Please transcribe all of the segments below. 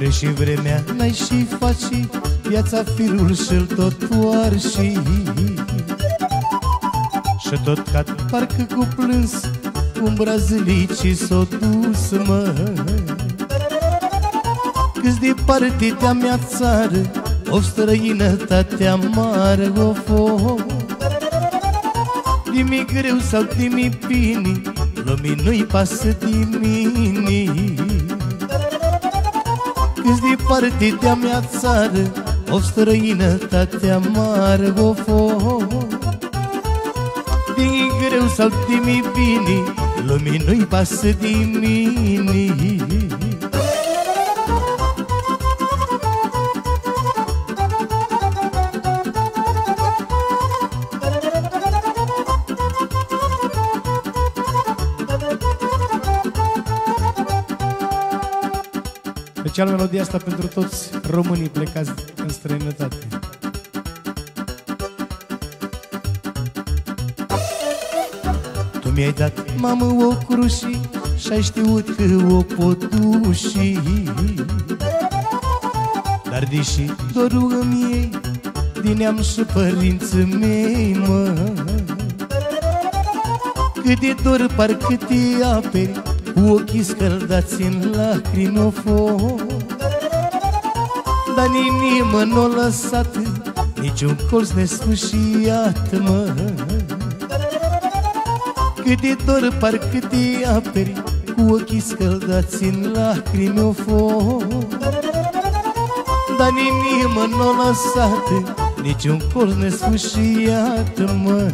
Trece vremea, n-ai și faci viața firul și-l tot toarși. Și tot ca parcă cu plâns umbra zălicii s-o dus, mă. Câți departe de-a mea țară, o străinătate amară, of. De-mi greu sau de-mi bine, lumii nu-i pasă de mine. Câți departe de-a mea țară, o străinătate amară, of. De-mi greu sau de-mi bine, lumii nu-i pasă de mine. Special melodia asta pentru toți românii plecați în străinătate. Tu mi-ai dat, mamă, o cruși și-ai știut că o pot duși. Dar deși dorul îmi iei din neam și părinții mei, mă, cât de dor parcă te aperi cu ochii scăldați în lacrimi, of. Dar inimă n-o lăsat niciun colț nesfâșiat, mă. Cât de dor parcă te aperi cu ochii scăldați în lacrimi, of. Dar inimă n-o lăsat niciun colț nesfâșiat, mă.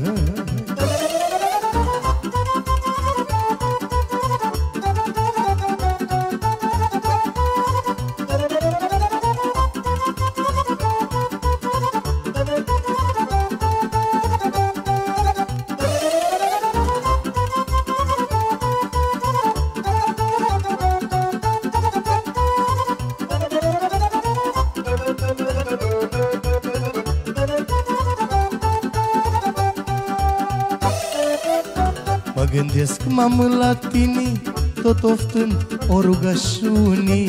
Mă gândesc, mamă, la tine, tot oftând o rugăciune,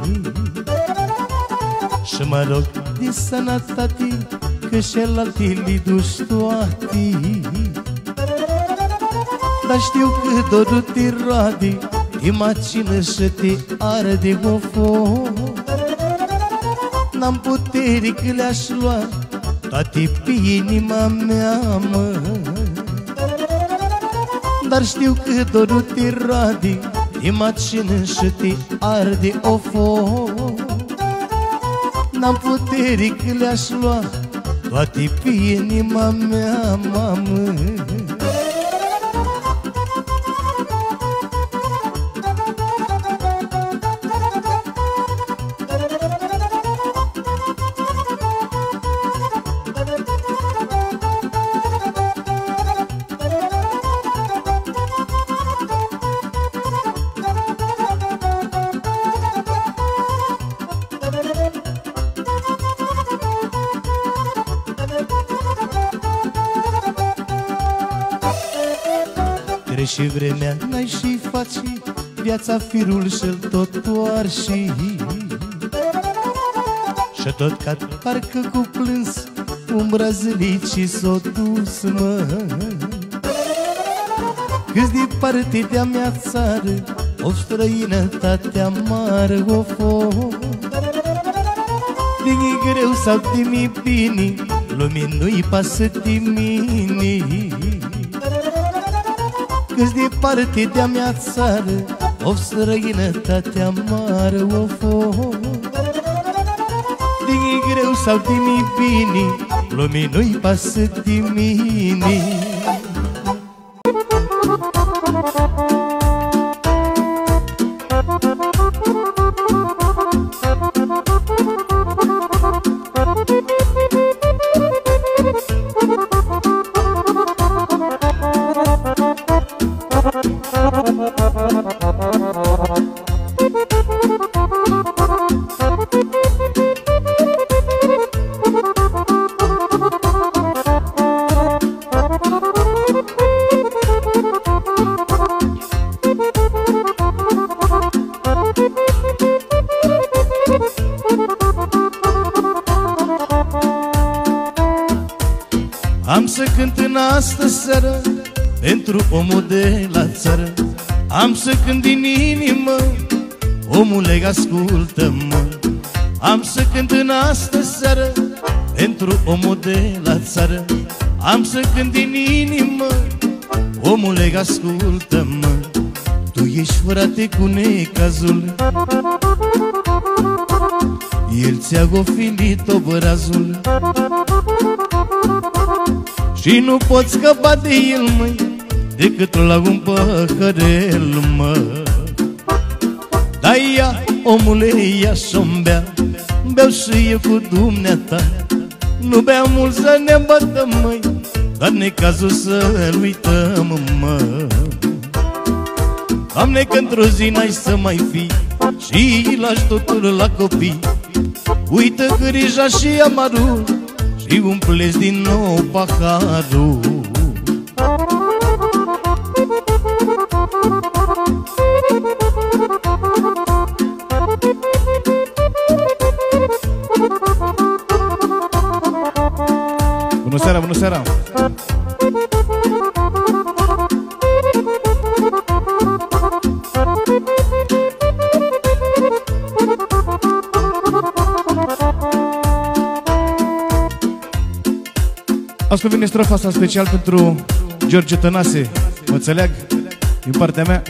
și mă rog de sănătate, că și-alaltă li duci toate. Dar știu că dorul te roade, te macină și te arde, of. N-am putere că le-aș lua toate pe inima mea, mă. Dar știu că dorul te roade, te macină și te arde, of. N-am putere că le-aș lua toate pe inima mea, mamă. Trece vremea, n-ai și faci viața firul și-l tot toarși. Și tot ca parcă cu plâns umbra zălicii s-o dus, mă. Câți departe de-a mea țară, o străinătate amară, of. De-mi greu sau de-mi bine, lumii nu-i pasă de mine. Câți departe de-a mea țară, o străinătate amară, of. De-mi greu sau de-mi bine, lumii nu-i pasă de mine. să cânt în astă seară pentru omul de la țară. Am să cânt din inimă, omule, ascultă-mă. Am să cânt în astă seară pentru omul de la țară. Am să cânt din inimă, omule, ascultă-mă. Tu ești frate cu necazul, el ți-a gofilit obrazul și nu poți scăpa de el, măi, decât la un păhărel, mă. Da, ia, omule, ia și-o-mi bea, beau și eu cu dumneata. Nu bea mult să ne bătăm, măi, dar necazul să-l uităm, mă. Doamne, că într-o zi n-ai să mai fii și lași totul la copii. Uită grija și amarul și umple-ți din nou paharul. Bună seara, bună seara! Astăzi vine strofa asta special pentru George Tănase, mă înțeleag, din partea mea.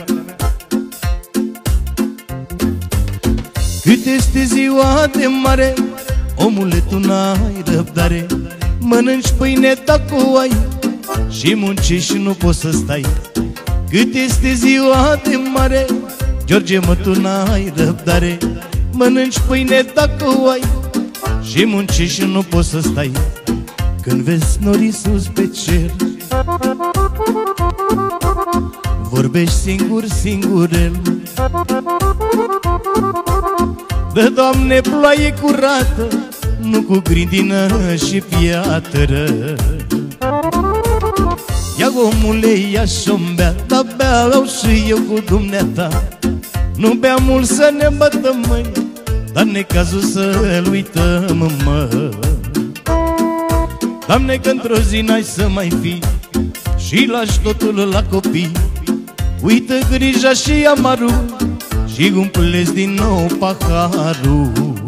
Cât este ziua de mare, omule, tu n-ai răbdare. Mănânci pâine ta cu ai și muncești și nu poți să stai. Cât este ziua de mare, George, mă, tu n-ai răbdare. Mănânci pâine ta cu ai și muncești și nu poți să stai. Când vezi norii sus pe cer, vorbești singur, singurel. Dă, Doamne, ploaie curată, nu cu grindină și piatră. Ia, omule, ia și-o-mi bea, dar beau și eu cu dumneata. Nu bea mult să ne bătăm, măi, dar necazul să-l uităm, mă. Doamne, că într-o zi n-ai să mai fii și lași totul la copii. Uită grija și amarul și umple-ți din nou paharul.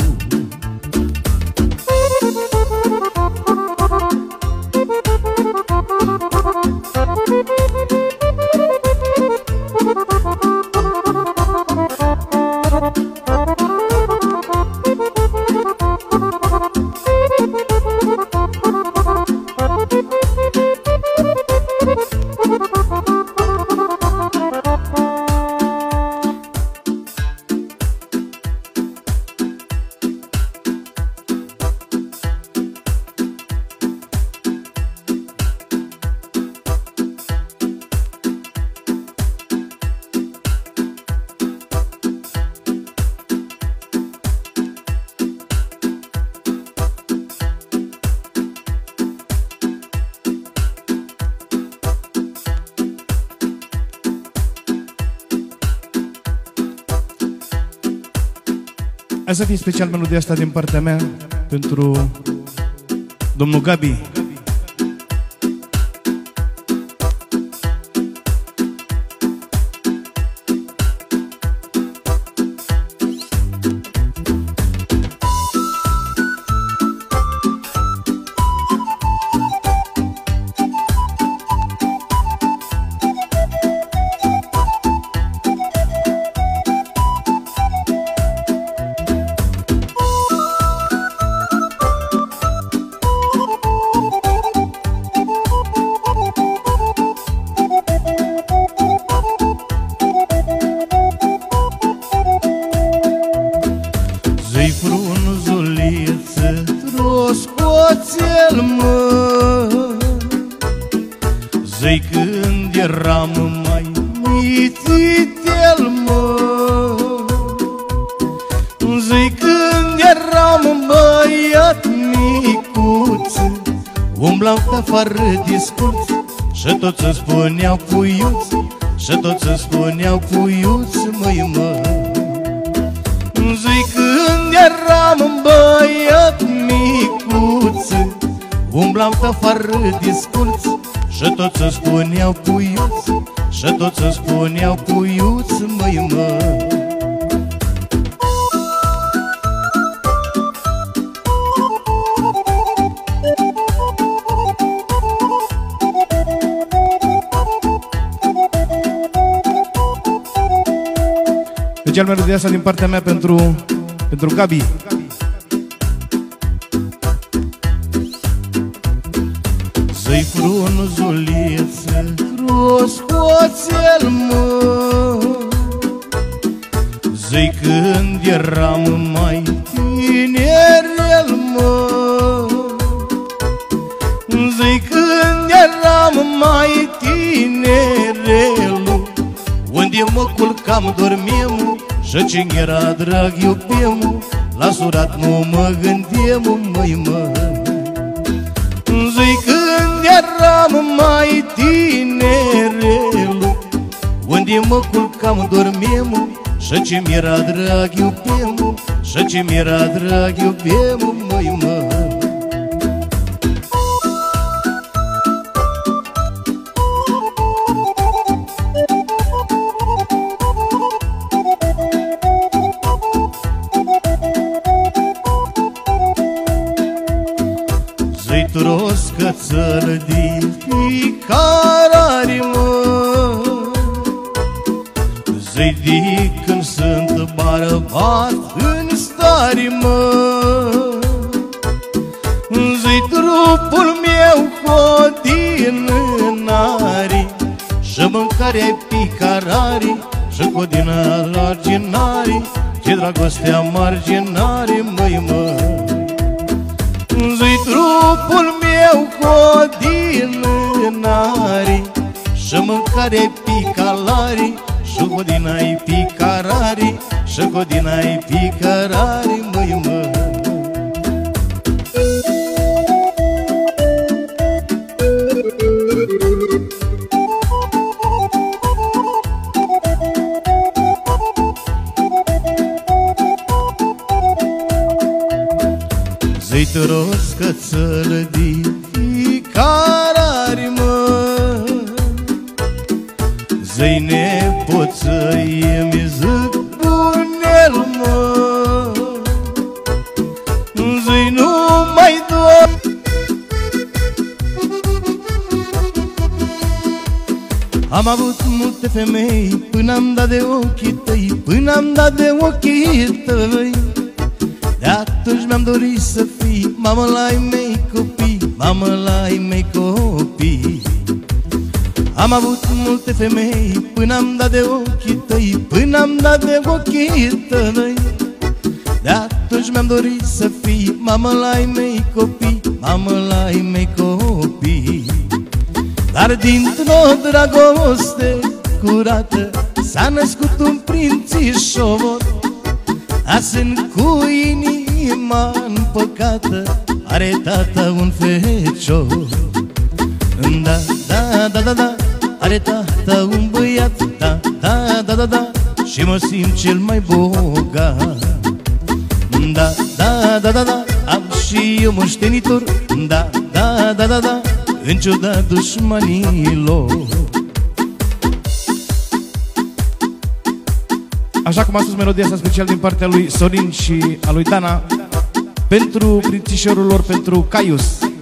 Hai să fie special melodia asta din partea mea pentru domnul Gabi. Scoțel, mă, zi când eram mai mititel, mă, zi când eram băiat micuț, umblam pe afară discuț și toți îmi spuneau puiuț, și toți îmi spuneau puiuț, măi, mă. Zi când eram băiat micuț, umblam fără discurs și toți îmi spuneau puiuț, și toți îmi spuneau puiuț, măi, mă. Special melodia asta din partea mea pentru Gabi. Zăi frunzuliță, croscoțel, mă, zăi când eram mai tinerel, mă, zăi când eram mai tinerel, unde mă culcam, dormeam, și ce era drag iubeam, la surat nu mă gândeam, măi, mă. Zăi când eram mai tinerel, unde mă culcam, dormeam, și ce mi-era drag iubeam, și ce mi-era drag iubeam, măi, mă. Zăi troscățăl din ficarari, mă, zăi de când sunt bărbat în stari, mă, zăi trupul meu codinari și mâncarea picarari și codina arginari, ce dragostea marginari, măi, mă. Zăi trupul meu codinari și mâncare picalari și codina-i picarari și codina-i picarari, măi, mă. Zăi troscățăl din ficarari, mă, zăi nepoță-i-mi zic bunel, mă, zăi nu mai dor. Am avut multe femei până am dat de ochii tăi, până am dat de ochii tăi. De atunci mi-am dorit să fii mamă la-i mei copii, mamă la-i mei copii. Am avut multe femei până am dat de ochii tăi, până am dat de ochii tăi. De atunci mi-am dorit să fii mamă la-i mei copii, mamă la-i mei copii. Dar dintr-o dragoste curată s-a născut un prințișor, asen cu inima împăcată, are tata un fecior. Da, da, da, da, da, are tata un băiat, da, da, da, da, da, și mă simt cel mai bogat. Da, da, da, da, da, am și eu moștenitor, da, da, da, da, da, în ciuda dușmanilor. Așa cum a spus melodia asta special din partea lui Sorin și a lui Dana, pentru prințișorul lor, pentru Caius.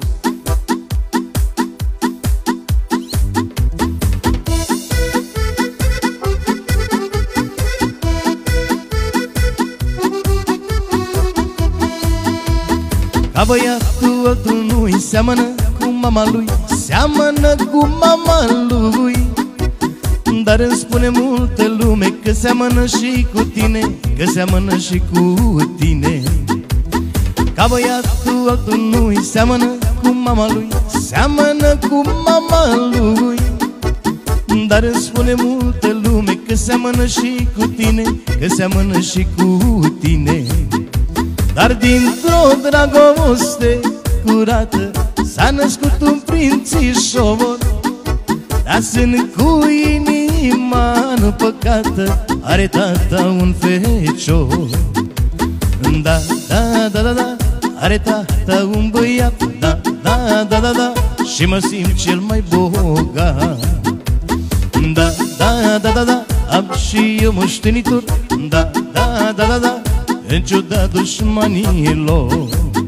Ca băiatul altul nu-i seamănă cu mama lui, seamănă cu mama lui. Dar îmi spune multă lume că seamănă și cu tine, că seamănă și cu tine. Ca băiatul altul nu-i seamănă cu mama lui, seamănă cu mama lui. Dar îmi spune multă lume că seamănă și cu tine, că seamănă și cu tine. Dar dintr-o dragoste curată s-a născut un prințișor, dar sunt cu inima împăcată, are tata un fecior. Da, da, da, da, da, are tata un băiat, da, da, da, da, da, și mă simt cel mai bogat. Da, da, da, da, da, am și eu moștenitor. Da, da, da, da, da, în ciuda dușmanilor.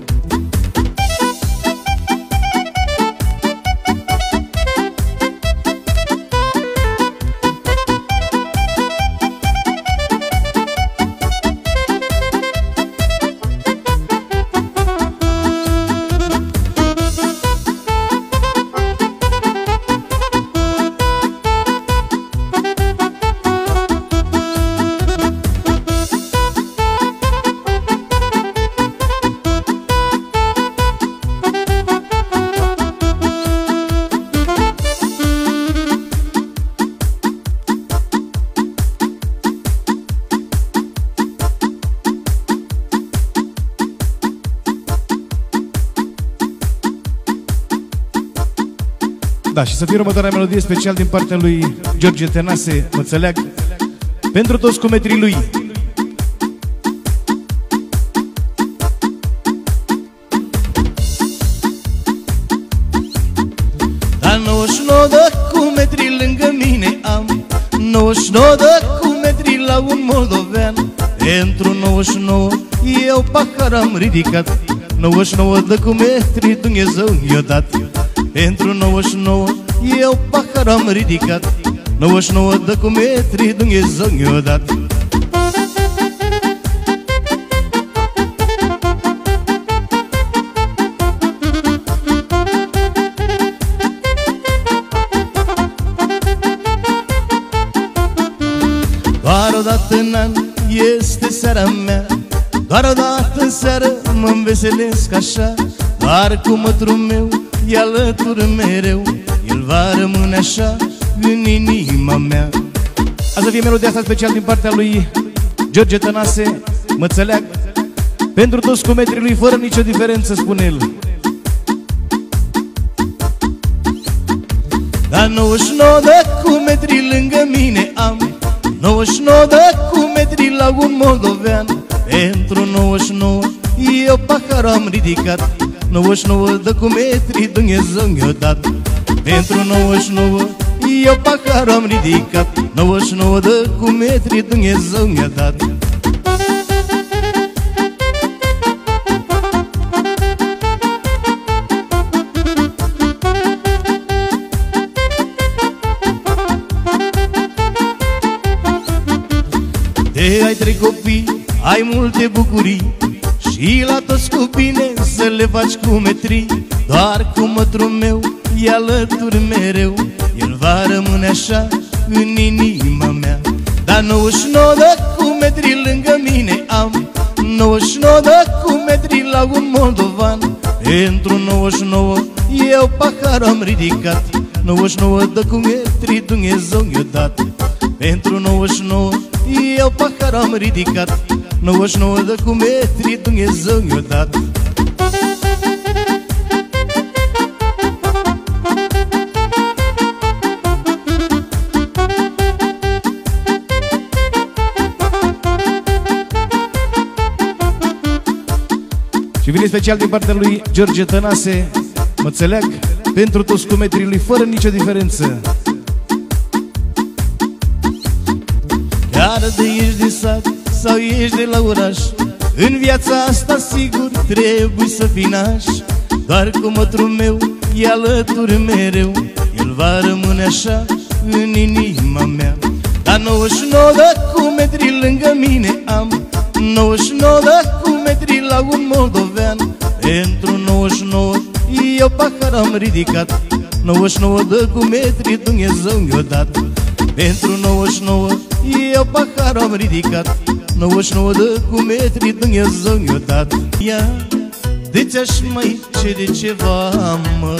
Da, și să fie următoarea melodie special din partea lui George Tănase, mă înțeleag, pentru toți cu metrii lui. Dar 99 de cumetri lângă mine am, 99 de cumetri la un moldovean. Pentru 99 eu pahar am ridicat, 99 de cumetri Dumnezeu mi-a dat. Pentru 99 eu pahar am ridicat, 99 de cumetri Dumnezeu mi-a dat. Doar odată în an este seara mea, doar odată în seară mă înveselesc așa. Doar cu mătrul meu e alături mereu, el va rămâne așa în inima mea. Azi să fie melodia asta special din partea lui George Tănase, mă înțeleag, pentru toți cu metrii lui, fără nicio diferență, spune el. Dar 99 de cumetri lângă mine am, 99 de cumetri la un moldovean. Pentru 99 eu pahar am ridicat, 99 de cumetri Dumnezeu mi-a dat. Pentru 99 eu pahar am ridicat, 99 de cumetri Dumnezeu mi-a dat. De ai 3 copii, ai multe bucurii, și la toți cu bine să le faci cu metrii. Doar cu mătrul meu e alături mereu, el va rămâne așa în inima mea. Dar 99 de cumetri lângă mine am, 99 de cumetri la un moldovan. Pentru 99 eu pahar am ridicat, 99 de cumetri Dumnezeu mi-a dat. Pentru 99 eu pahar am ridicat, 99 de cumetri Dumnezeu mi-a dat. Și vine special din partea lui George Tănase, mă înțeleag, pentru toți cu metrii lui, fără nicio diferență. Chiar de ești din sat sau ești de la oraș, în viața asta sigur trebuie să fii naș. Doar cu mătrul meu e alături mereu, el va rămâne așa în inima mea. Dar 99 de cumetri lângă mine am, 99 de cumetri la un moldovean. Pentru 99 eu pahar am ridicat, 99 de cumetri Dumnezeu mi-a dat. Pentru 99 eu pahar am ridicat, 99 de cumetri Dumnezeu mi-a dat. Ia, de ți-aș mai cere ceva, mă,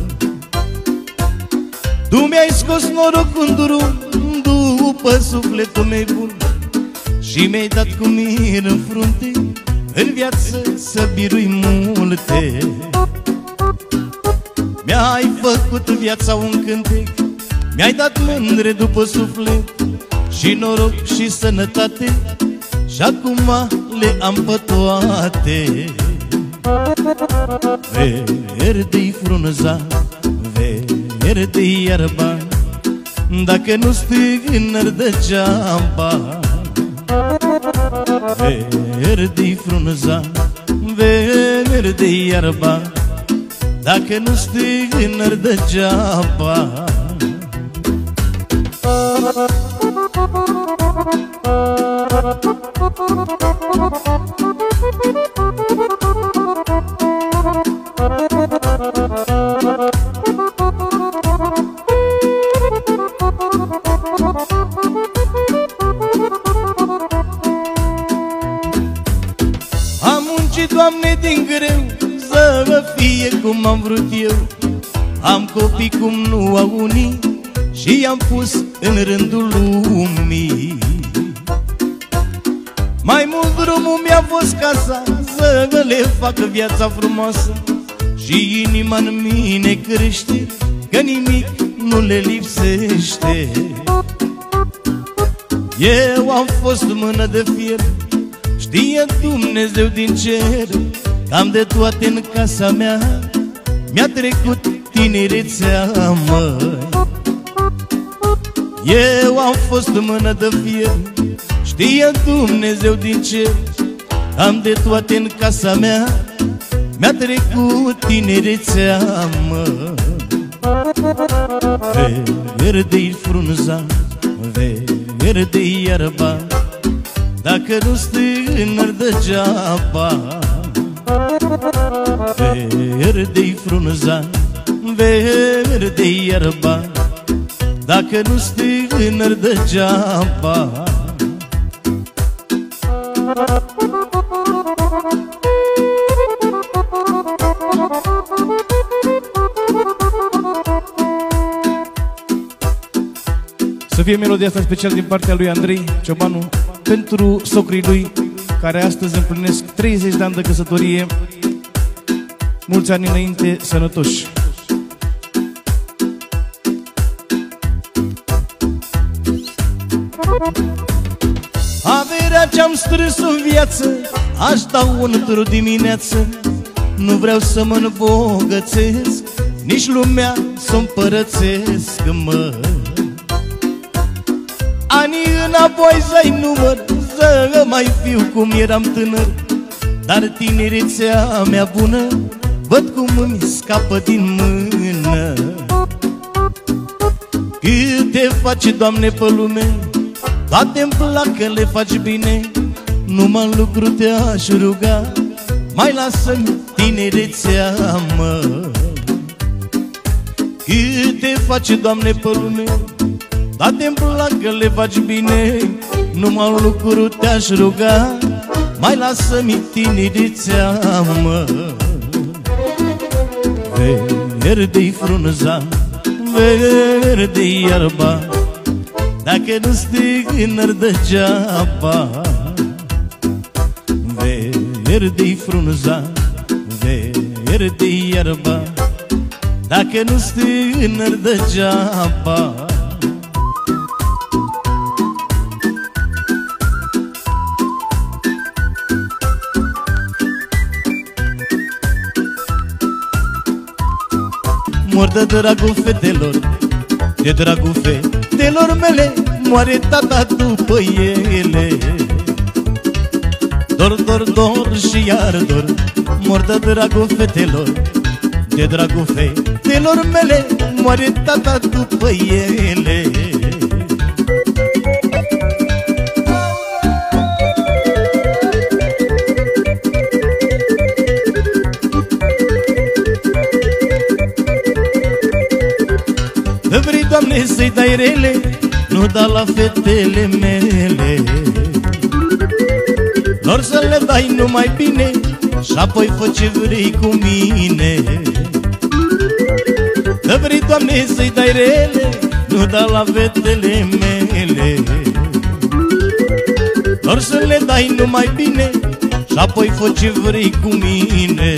tu mi-ai scos norocul în drum după sufletul meu bun, și mi-ai dat cu mir în frunte, în viață să birui multe. Mi-ai făcut viața un cântec, mi-ai dat mândre după suflet, și noroc și sănătate, și acum le am pe toate. verde-i frunza, verde-i iarba, dacă nu stângăr degeaba. Verde-i frunza, verde-i iarba, dacă nu stângăr degeaba. Am muncit, Doamne, din greu să vă fie cum am vrut eu. Am copii cum nu au unii și i-am pus în rândul lumii. Mai mult drumul mi-a fost casa să vă le facă viața frumoasă, și inima în mine crește că nimic nu le lipsește. Eu am fost mână de fier, știe Dumnezeu din cer, că am de toate în casa mea, mi-a trecut tinerețea, măi. Eu am fost mână de fier, știe Dumnezeu din cer, că am de toate în casa mea, mi-a trecut tinerețea, măi. Verde-i frunza, verde-i iarba, dacă nu stângăr degeaba. Verde-i frunza, verde-i iarba, dacă nu stângăr degeaba. Să fie melodia asta special din partea lui Andrei Ciobanu pentru socrii lui, care astăzi împlinesc 30 de ani de căsătorie. Mulți ani înainte, sănătoși! Averea ce-am strâns în viață aș da într-o dimineață. Nu vreau să mă îmbogățesc, nici lumea să împărățesc, mă. Anii înapoi să-i număr, să mai fiu cum eram tânăr, dar tinerețea mea bună văd cum îmi scapă din mână. Câte faci, Doamne, pe lume, toate-mi plac că le faci bine, numai în lucru te-aș ruga, mai lasă-mi tinerețea, mă. Câte faci, Doamne, pe lume, toate-mi plac că le faci bine, numai în lucru te-aș ruga, mai lasă-mi tinerețea, mă. Verde-i frunza, verde-i iarba, dacă nu stângăr degeaba. Verde-i frunza, verde-i iarba, dacă nu stângăr degeaba. Mor de dragul fetelor, de dragul fetelor mele, moare tata după ele. Dor, dor, dor și iar dor, mor de dragul fetelor, de dragul fetelor mele, moare tata după ele. Vrei, Doamne, să-i dai rele, nu da la fetele mele, lor să le dai numai bine și apoi fă ce vrei cu mine. Vrei, Doamne, să-i dai rele, nu da la fetele mele, lor să le dai numai bine și apoi fă ce vrei cu mine.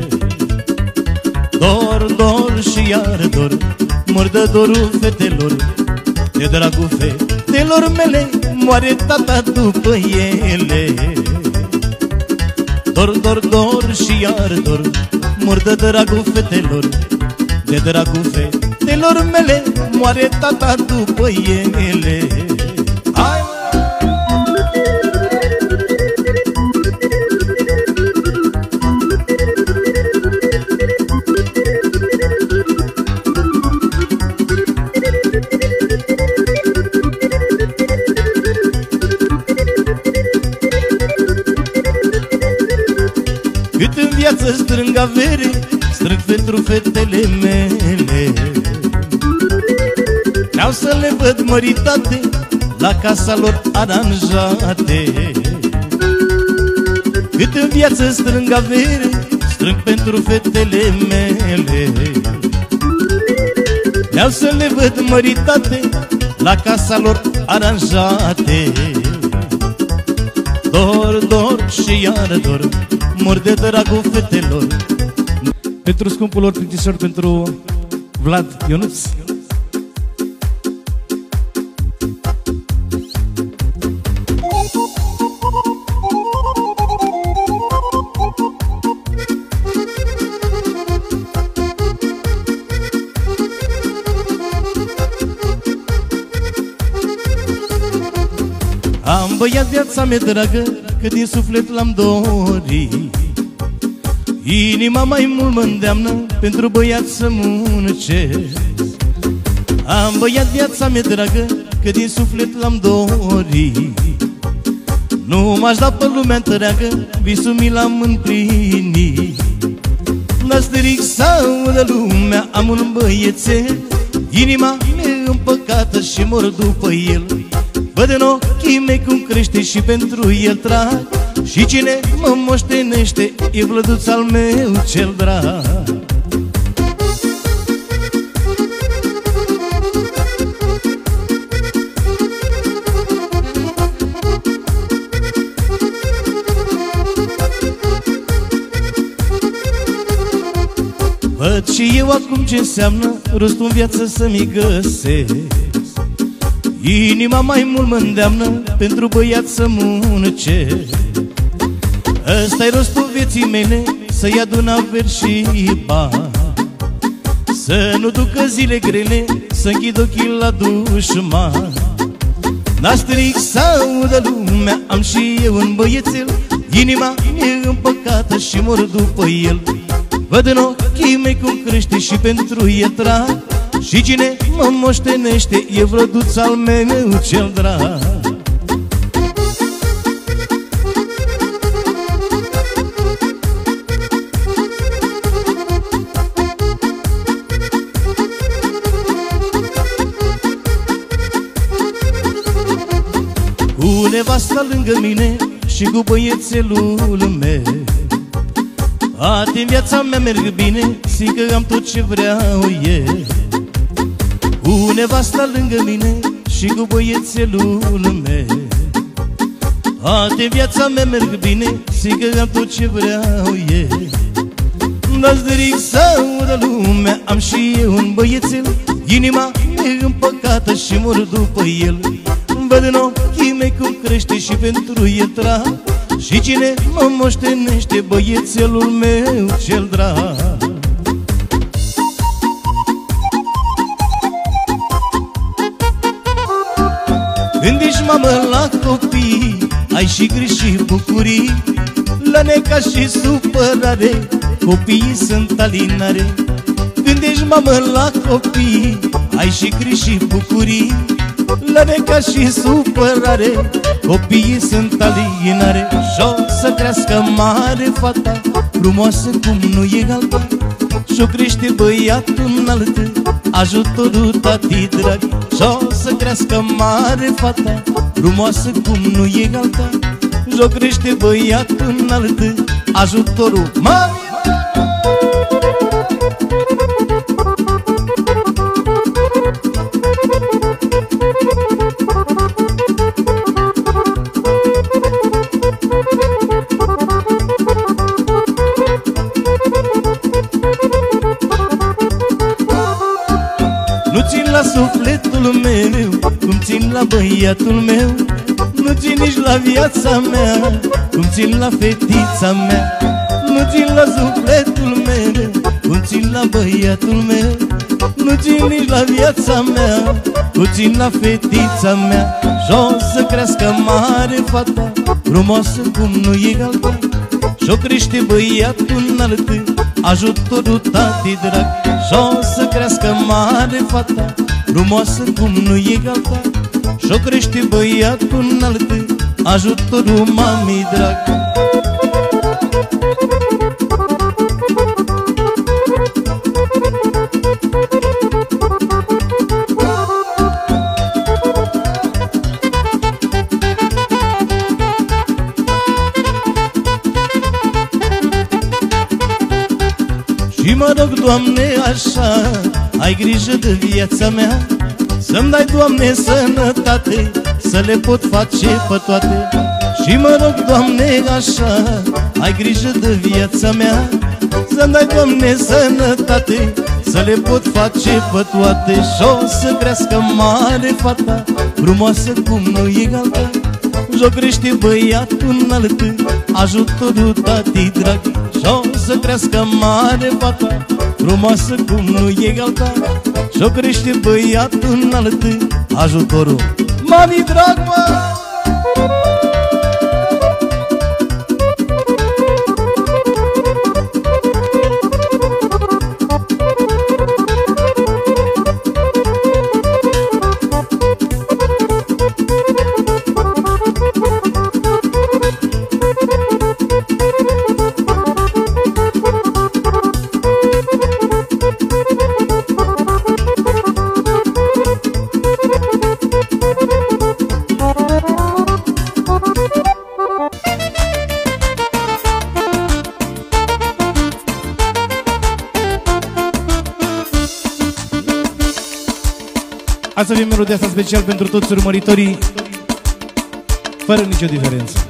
Dor, dor și iar dor, mor de dorul fetelor, de dragul fetelor mele, moare tata după ele. Dor, dor, dor și iar dor, mor de dragul fetelor, de dragul fetelor mele, moare tata după ele. Hai, cât în viață strâng avere, strâng pentru fetele mele. Vreau să le văd măritate, la casa lor aranjate. Cât în viață strâng avere, strâng pentru fetele mele. Vreau să le văd măritate, la casa lor aranjate. Dor, dor și iară dor, mor de dragul fetelor. Pentru scumpul lor plictisor, pentru Vlad Ionuț. Am băiat viața mea dragă, că din suflet l-am dorit. Inima mai mult mă îndeamnă pentru băiat să muncesc. Am băiat viața mea dragă, că din suflet l-am dorit. Nu m-aș da pe lumea întreagă, visul mi l-am împlinit. N-astric să audă lumea, am un băiețel, inima mea împăcată și mor după el. Văd în ochii mei cum crește și pentru el trag, și cine mă moștenește e vlăduț al meu cel drag. Văd și eu acum ce înseamnă rostul în viață să-mi găsesc. Inima mai mult mă îndeamnă pentru băiat să muncesc. Ăsta-i rostul vieții mele, să-i adun averi și bani, să nu ducă zile grele, să închid ochii la dușman. N-astric să audă lumea, am și eu un băiețel, inima e împăcată și mor după el. Văd în ochii mei cum crește și pentru el trag, și cine mă moștenește e vlăduț al meu cel drag. Cu nevasta lângă mine și cu băiețelul meu, toate în viața mea merg bine, zic că am tot ce vreau eu. Cu nevasta lângă mine și cu băiețelul meu, toate în viața mea merg bine, zic că am tot ce vreau eu. N-astric să audă lumea, am și eu un băiețel, inima e împăcată și mor după el. Văd în ochii mei cum crește și pentru el trag, și cine mă moștenește băiețelul meu cel drag. Când ești mamă la copii, ai și griji și bucurii, la neca și supărare, copiii sunt alinare. Când ești mamă la copii, ai și griji și bucurii, la neca și supărare, copiii sunt alinare. Și-o să crească mare fata, frumoasă cum nu e alta, și-o crește băiatul înalt, ajutorul tati drag. Și-o să crească mare fata, frumoasă cum nu e alta, și-o crește băiatul înalt, ajutorul mare. Nu țin la sufletul meu cum țin la băiatul meu, nu țin nici la viața mea cum țin la fetița mea. Nu țin la sufletul meu, cum țin la băiatul meu. Nu țin nici la viața mea, cum țin la fetița mea. Și-o să crească mare fata, frumoasă cum nu e alta. Și-o crește băiatul înalt, ajutorul tati drag. Și-o să crească mare fata, frumoasă cum nu e alta. Și-o crește băiatul înalt, ajutorul mami drag. Și mă rog, Doamne, așa, ai grijă de viața mea. Să-mi dai, Doamne, sănătate, să le pot face pe toate. Și mă rog, Doamne, așa, ai grijă de viața mea. Să-mi dai, Doamne, sănătate, să le pot face pe toate. Și-o să crească mare fata, frumoasă cum nu e alta. Și-o crește băiatul înalt, ajutorul tati drag. Și-o să crească mare fata, frumoasă cum nu e alta. Și-o crește băiatul înalt, ajutorul mami drag, mă! Azi avem melodia asta special pentru toți urmăritorii, fără nicio diferență.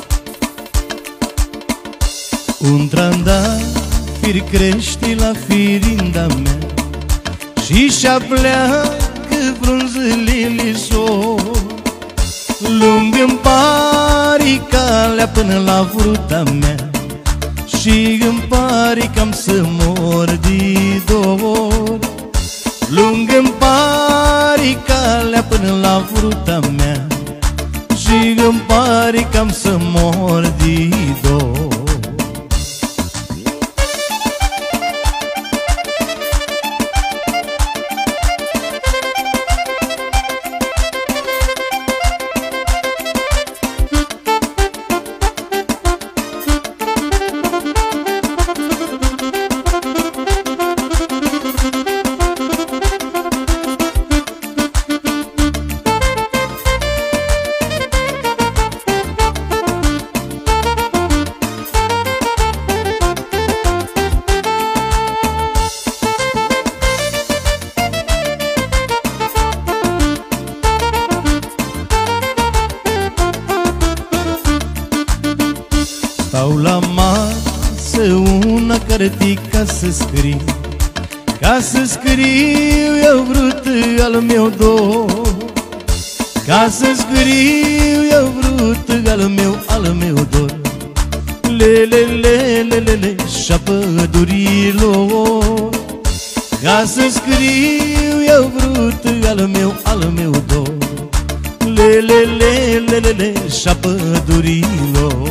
Un trandafir crește la firinda mea și-și apleacă frunzele sor. Lung-mi pare calea până la fruta mea și-mi pare că am să mor de dor. Lung-mi pare calea până la fruta mea și-mi pare că am să mor de dor. Stau la masă una cartica să scriu, ca să scriu eu vrut al meu dor. Ca să scriu eu vrut al meu dor. Le, și-a pădurilor. Ca să scriu eu vrut al meu dor. Le, și-a pădurilor.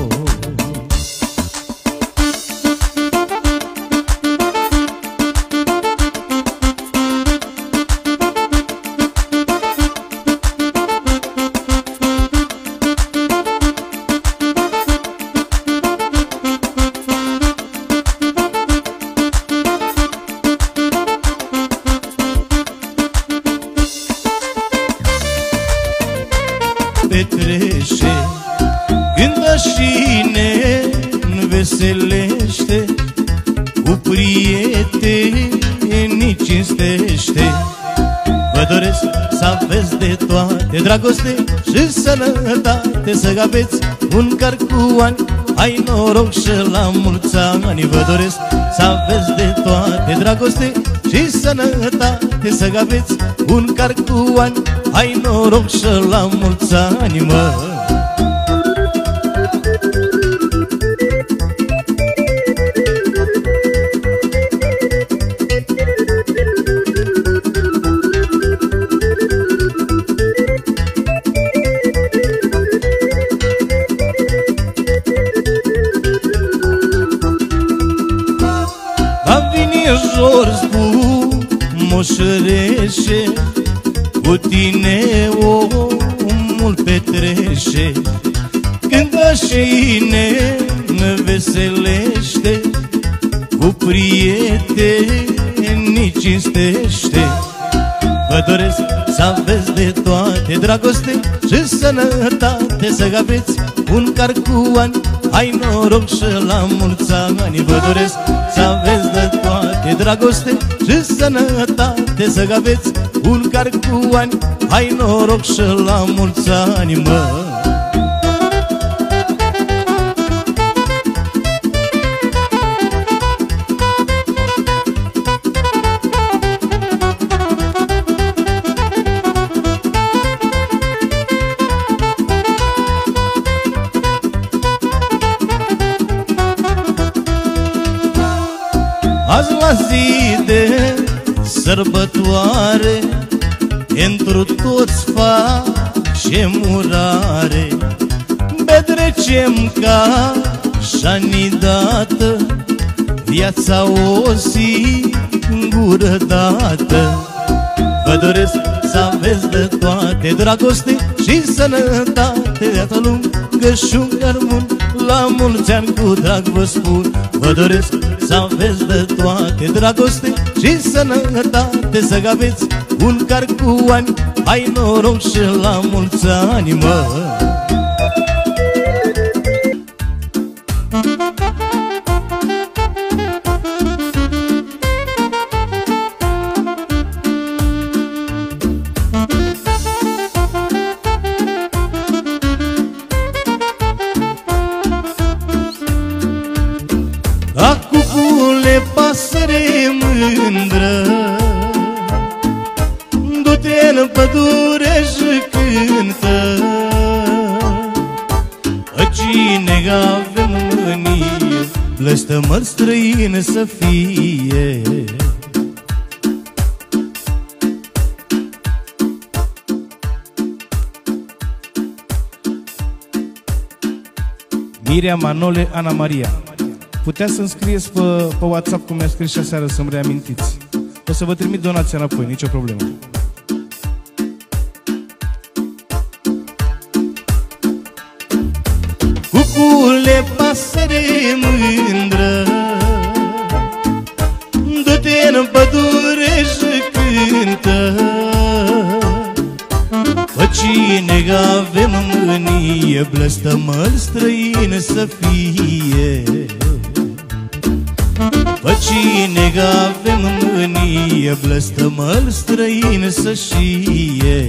Petrece, cântă și ne înveselește, cu prietenii cinstește. Vă doresc să aveți de toate, dragoste și sănătate, să aveți un car cu ani, ai noroc și la mulți ani. Vă doresc să aveți de toate, dragoste și sănătate, să aveți un car cu ani, ai noroc și la mulți ani, mă. jos cu moșăreșe, cu tine omul petreșe. Cântă și ne veselește, cu prietenii cinstește. Vă doresc să aveți de toate dragoste și sănătate, să aveți un car cu ani, ai noroc și la mulți ani. Vă doresc să aveți de toate dragoste și sănătate, să aveți un car cu ani, ai noroc și la mulți ani, mă. Azi la zi de sărbătoare, pentru toți facem urare. Petrecem ca și-ani dată, viața o singură dată. Vă doresc să aveți de toate dragoste și sănătate, viața lungă și un car bun, la mulți ani cu drag vă spun. Vă doresc să aveți de toate dragoste și sănătate, să aveți un car cu ani, ai noroc și la mulți ani, mă. Acucule, pasăre mândră, du-te în pădure și cântă. Cine avem mânie, blăstămări străine să fie. Mirea Manole Ana Maria. Puteți să-mi scrieți pe WhatsApp cum mi-a scris și aseară, să-mi reamintiți. O să vă trimit donația înapoi, nicio problemă. Cucule, pasăre mândră, du-te în pădure și cântă. Pe cine avem mânie, blăstămări străine să fie. Pe cine avem mânie, blăstămări străine să știe.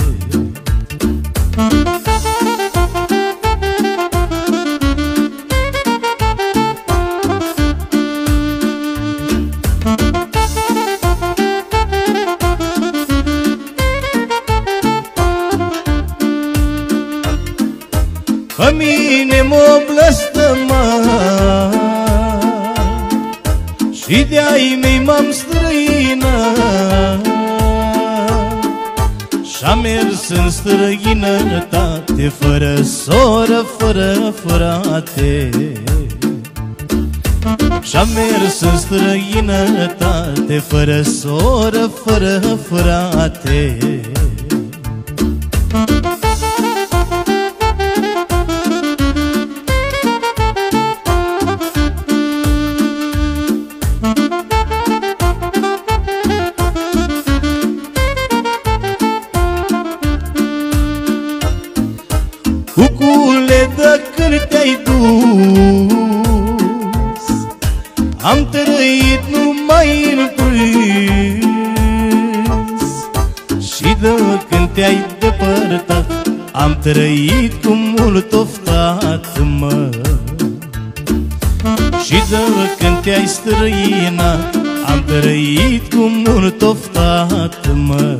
Pe mine m-o blăstăma și de-ai mei m-am străinat, și-am mers în străinătate, fără soră, fără frate. Și-am mers în străinătate, fără soră, fără frate. Cucule, de când te-ai dus, am trăit numai în prânz. Și de când te-ai depărtat, am trăit cu mult oftat, mă. Și de când te-ai străinat, am trăit cu mult oftat, mă.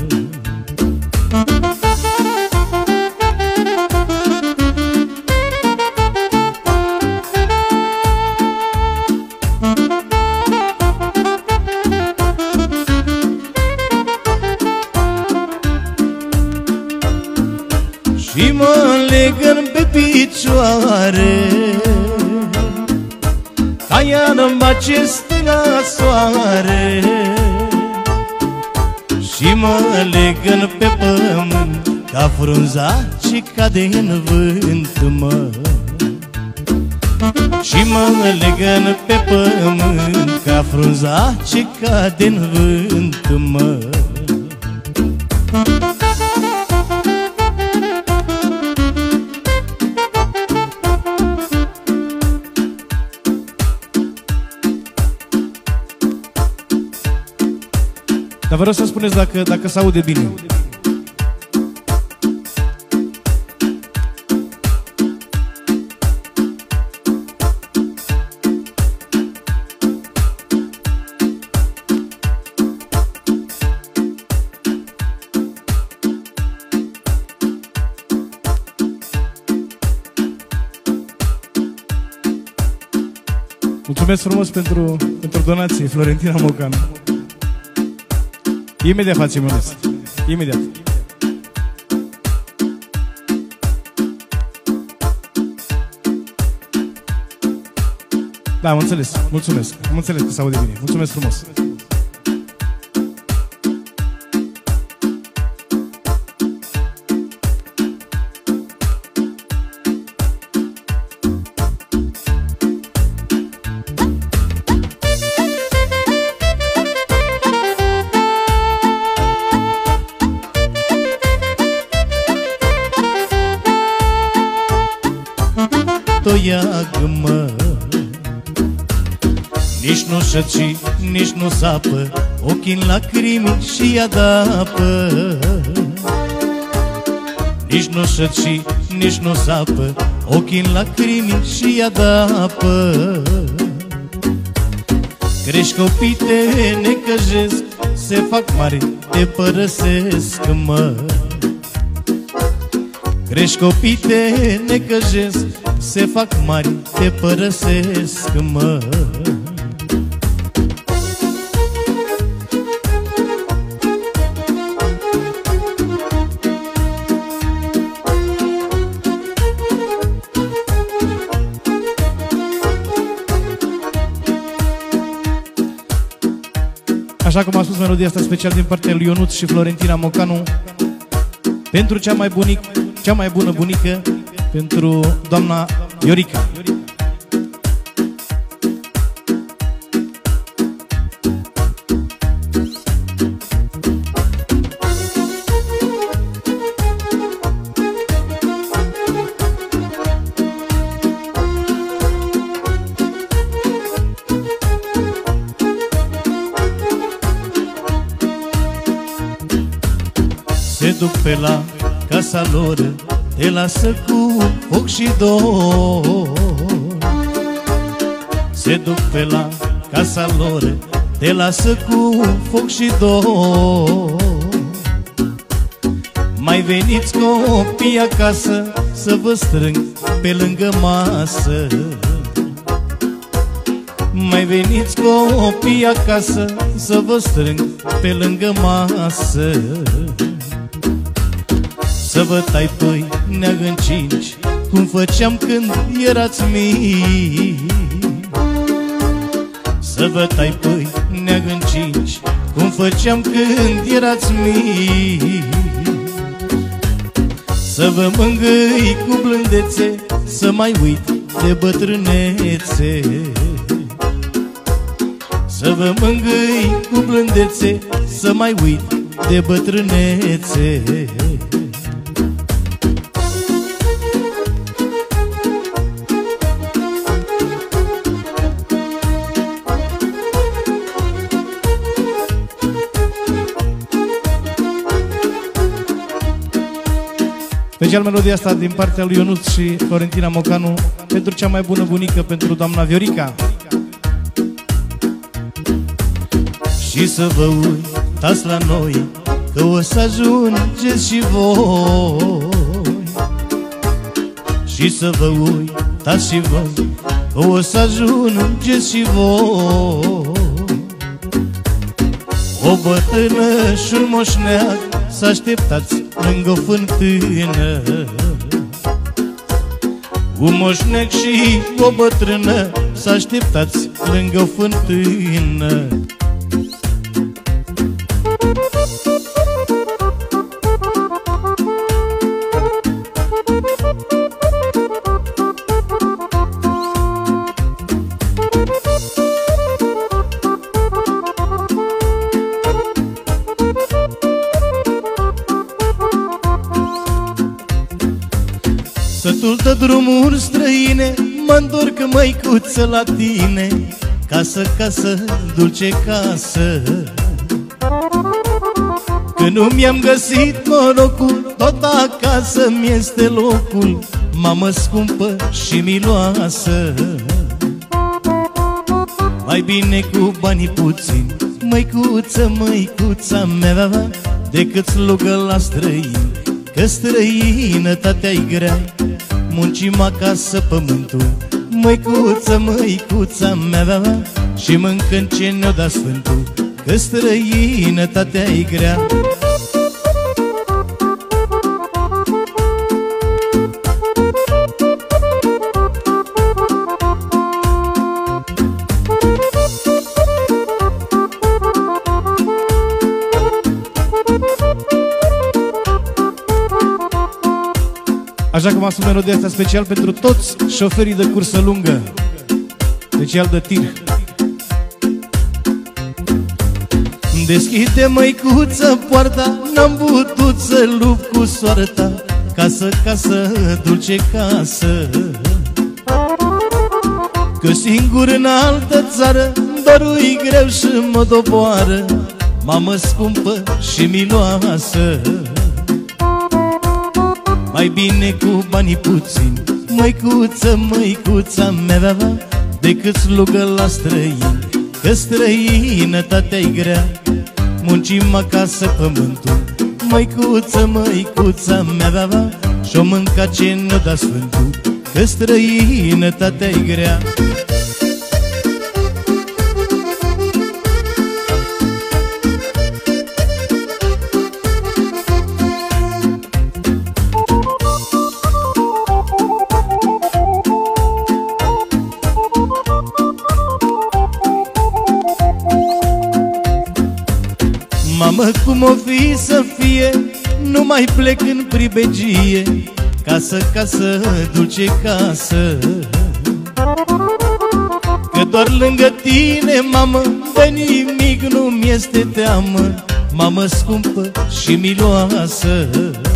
Și mă legăn pe picioare, ca iar în acest la soare și mă legăn pe pământ ca frunza ce cade în vânt, mă. Și mă legăn pe pământ ca frunza ce cade în vânt, mă. Dar vă rog să spuneți dacă se aude bine. Mulțumesc frumos pentru donație, Florentina Mocanu. Imediat facem Ionuț. Imediat. Da, am înțeles. Mulțumesc. Am înțeles că se aude bine. Mulțumesc frumos. Toiagă-mă, nici nu șăci, nici nu sapă, ochii în lacrimi și adapă. Nici nu șăci, nici nu sapă, ochii în lacrimi și adapă. Crești copii, te necăjesc, se fac mari, te părăsesc, mă. Crești copii, te necăjesc, se fac mari, te părăsesc, mă. Așa cum a spus melodia asta special din partea lui Ionuț și Florentina Mocanu, pentru cea mai bună bunică, pentru doamna Viorica. Se duc pe la casa lor, te lasă cu foc și dor. Se duc pe la casa lor, te lasă cu foc și dor. Mai veniți copii acasă, să vă strâng pe lângă masă. Mai veniți copii acasă, să vă strâng pe lângă masă. Să vă tai pâinea în cinci, cum făceam când erați mici. Să vă tai pâinea în cinci, cum făceam când erați mici. Să vă mângâi cu blândețe, să mai uit de bătrânețe. Să vă mângâi cu blândețe, să mai uit de bătrânețe. Special melodia asta din partea lui Ionuț și Florentina Mocanu, pentru cea mai bună bunică, pentru doamna Viorica. Și să vă uitați la noi, că o să ajungeți și voi. Și să vă uitați și voi, că o să ajungeți și voi. O bătrână și un moșneag, să așteptați lângă o fântână. Un moșnec și o bătrână s-a așteptați lângă o fântână. Sătul de drumuri străine, mă-ndurc, măicuță, la tine. Casă, casă, dulce casă. Că nu mi-am găsit norocul, tot acasă mi-este locul. Mamă scumpă și miloasă. Mai bine cu banii puțini, măicuță, măicuța mea, decât slugă la străini, că străinătatea-i grea. Muncim acasă pământul, măicuță, măicuța mea, și mâncăm ce ne-o da Sfântul, că străinătatea-i grea. Așa cum am spus, melodia asta special pentru toți șoferii de cursă lungă, special de tir. Deschide, măicuță, poarta, n-am putut să lupt cu soarta. Casă, casă, dulce casă. Că singur în altă țară dorul-i greu și mă doboară. Mamă scumpă și miloasă. Mai bine cu banii puțini, măicuță, măicuța mea, decât slugă la străini, că străinătatea-i grea. Muncim acasă pământul, măicuță, măicuța mea, și-o mânca ce ne-o da Sfântul, că străinătatea-i grea. Mamă, cum o fi să fie, nu mai plec în pribegie. Casă, casă, dulce casă. Că doar lângă tine, mamă, de nimic nu-mi este teamă. Mamă scumpă și miloasă.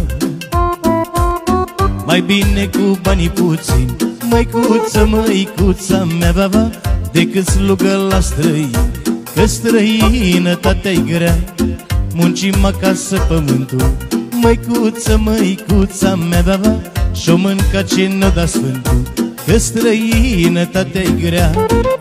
Mai bine cu banii puțini, măicuță, măicuța mea, decât slugă la străini, că străinătatea-i grea. Muncim acasă pământul, măicuță, măicuța mea, și-o mânca ce ne-o da Sfântul, că străinătatea-i grea.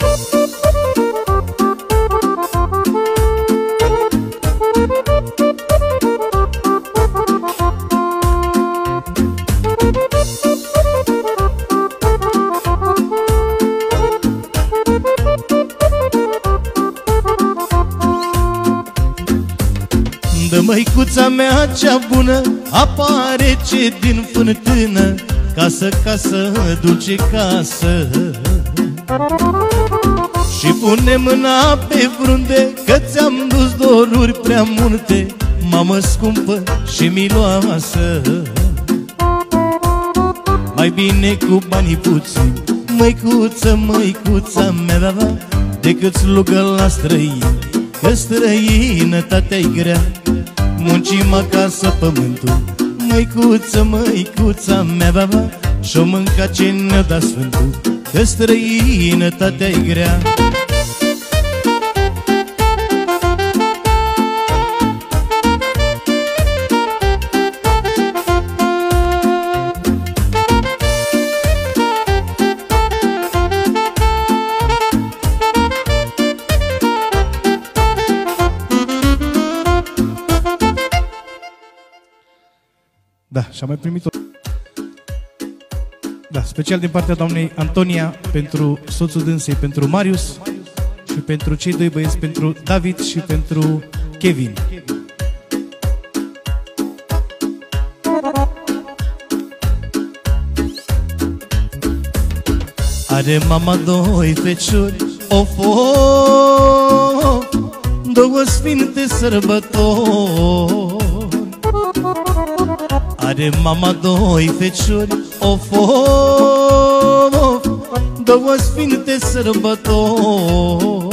Dă, măicuța mea cea bună, apare ce din fântână. Casă, casă, dulce casă. Și pune mâna pe frunte, că ți-am dus doruri prea multe. Mamă scumpă și miloasă. Mai bine cu banii puțini, măicuță, măicuța mea, decât slugă la străini, că străinătatea-i grea. Muncim acasă pământul, măicuță, măicuța mea, și-o mânca ce ne-o da Sfântul, că străinătatea-i grea. Da, și am mai primit-o. Da, special din partea doamnei Antonia, pentru soțul dânsei, pentru Marius, și pentru cei doi băieți, pentru David și pentru Kevin. Are mama doi feciori, of, of, două sfinte sărbători. Are mama doi feciori, of, of, două sfinte sărbători.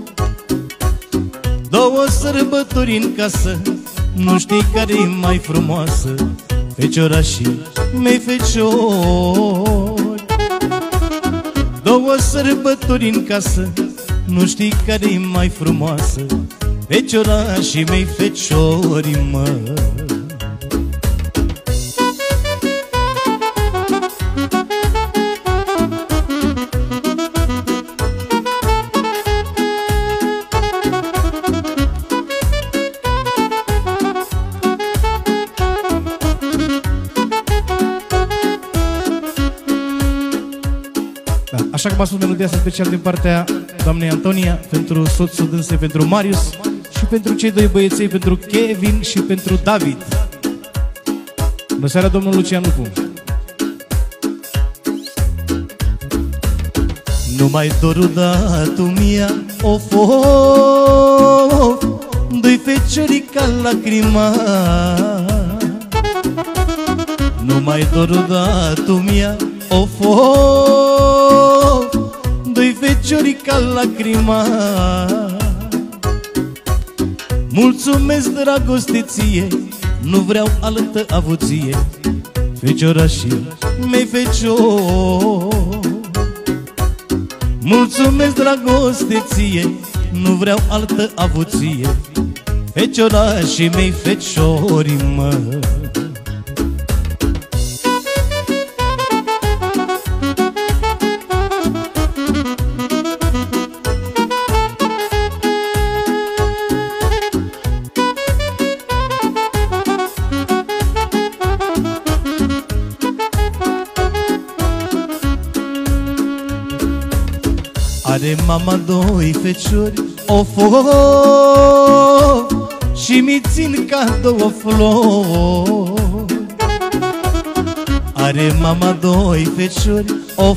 Două sărbători în casă, nu știi care-i mai frumoasă, feciorașii mei feciori. Două sărbători în casă, nu știi care-i mai frumoasă, feciorașii mei feciori, mă. Așa cum a spus, melodia asta special din partea doamnei Antonia, pentru soțul dânsei, pentru Marius și pentru cei doi băieței, pentru Kevin și pentru David. Bună seara, domnul Lucian Lupu. Nu mai dorul dat-o mia, of, of, doi feciori ca lacrima. Nu mai dorul dat-o mia, of, of, doi feciori ca lacrima. Mulțumesc, dragoste ție, nu vreau altă avuție, feciorașii mei feciori. Mulțumesc, dragoste ție, nu vreau altă avuție, feciorașii mei feciori, mă. Are mama doi feciori, of, of, și mi țin ca două flori. Are mama doi feciori, of,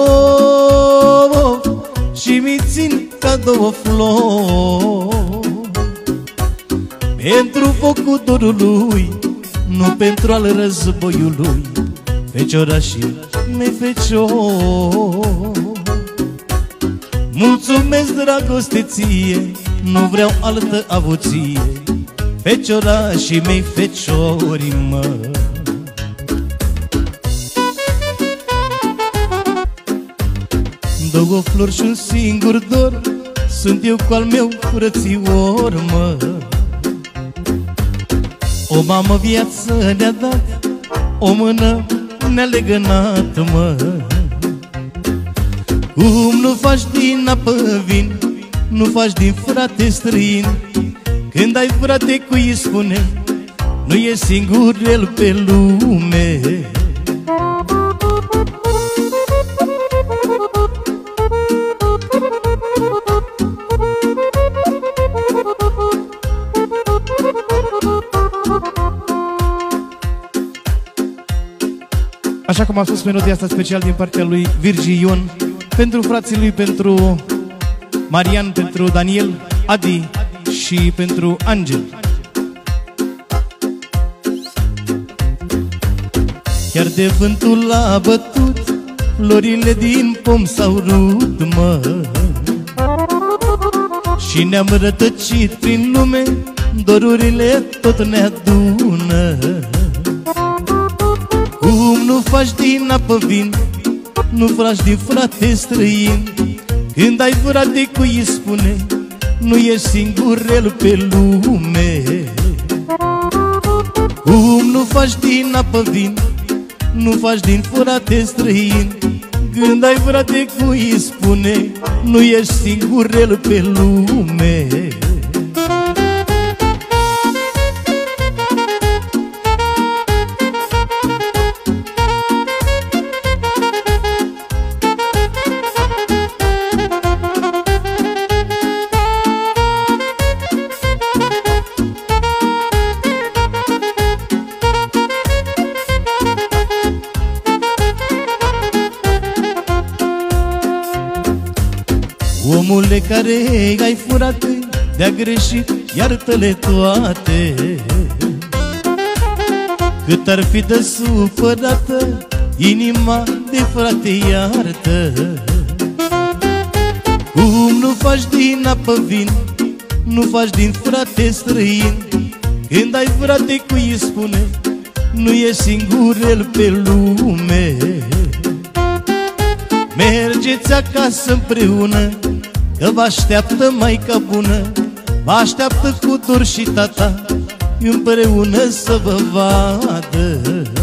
of, și mi țin ca două flori. Pentru focul dorului, nu pentru al războiului, feciorașii mei feciori. Mulțumesc, dragoste ție, nu vreau altă avuție, feciorașii mei feciori, mă. Două flori și un singur dor, sunt eu cu al meu frățior, mă. O mamă viață ne-a dat, o mână ne-a legănat, mă. Cum nu faci din apă vin, nu faci din frate străin, când ai frate cui spune, nu e singur el pe lume. Așa cum a spus, melodia asta special din partea lui Virgi Ion, pentru frații lui, pentru Marian, pentru Daniel, Adi și pentru Angel. Chiar de vântul a bătut, florile din pom s-au rupt, mă. Și ne-am rătăcit prin lume, dorurile tot ne adună. Cum nu faci din apă vin, nu faci din frate străin, când ai frate cui spune, nu ești singur el pe lume. Cum nu faci din apă vin, nu faci din frate străin, când ai frate cui spune, nu ești singur el pe lume. Omule care ai furat, de-a greșit, iartă-le toate. Cât ar fi de supărată inima de frate, iartă. Cum nu faci din apă vin, nu faci din frate străin. Când ai frate cui spune, nu e singur el pe lume. Mergeți acasă împreună, că vă așteaptă maica bună, vă așteaptă cu dor și tata, împreună să vă vadă.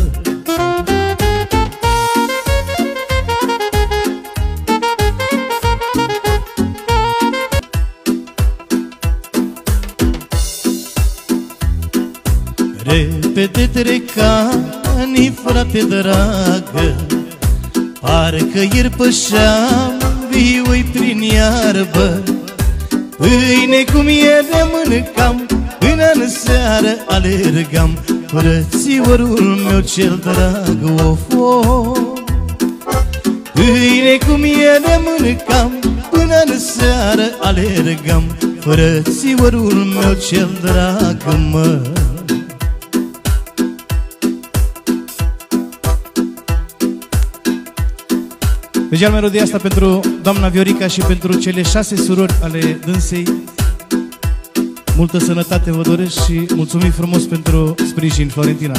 Repede trec anii, frate dragă, parcă ieri pășeam vioi prin iarbă. Pâine cum ieri mâncam, până în seară alergam, frățiorul meu cel drag, of. Pâine cum ieri mâncam, până în seară alergam, frățiorul meu cel drag, mă. Deci melodia asta pentru doamna Viorica și pentru cele 6 surori ale dânsei. Multă sănătate vă doresc și mulțumim frumos pentru sprijin, Florentina.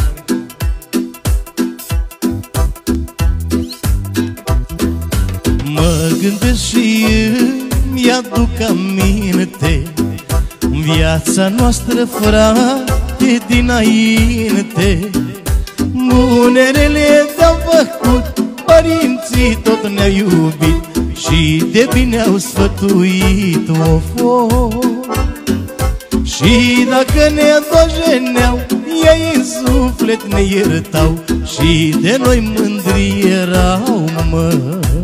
Mă gândesc și îmi aduc aminte viața noastră, frate, dinainte. Bunerele de-au făcut, părinții tot ne-au iubit și de bine au sfătuit, of. Și dacă ne dojeneau, ei în suflet ne iertau și de noi mândri erau, mă.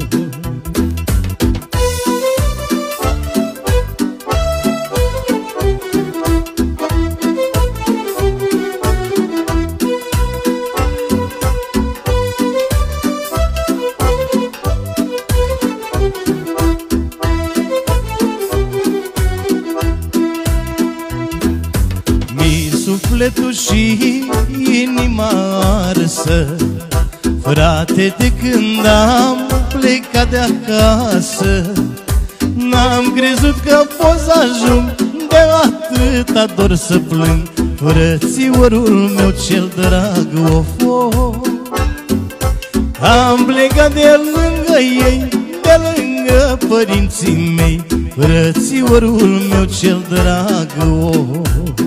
Sufletul și inima arsă, frate, de când am plecat de acasă. N-am crezut că pot să ajung de atâta dor să plâng, frățiorul meu cel drag, of. Am plecat de lângă ei, de lângă părinții mei, frățiorul meu cel drag, of.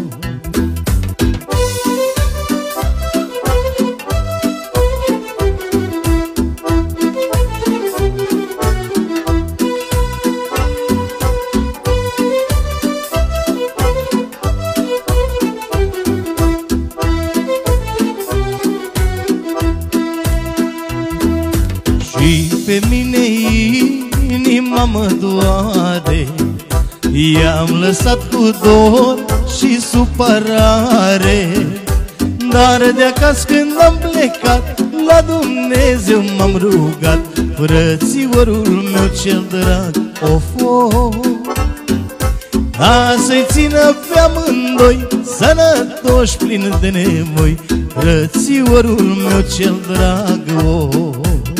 Și pe mine inima mă doare, i-am lăsat cu dor și supărare. Dar de acasă când am plecat, la Dumnezeu m-am rugat, frățiorul meu cel drag, of. A să-i țină pe amândoi, sănătoși, plini de nevoi, frățiorul meu cel drag, of.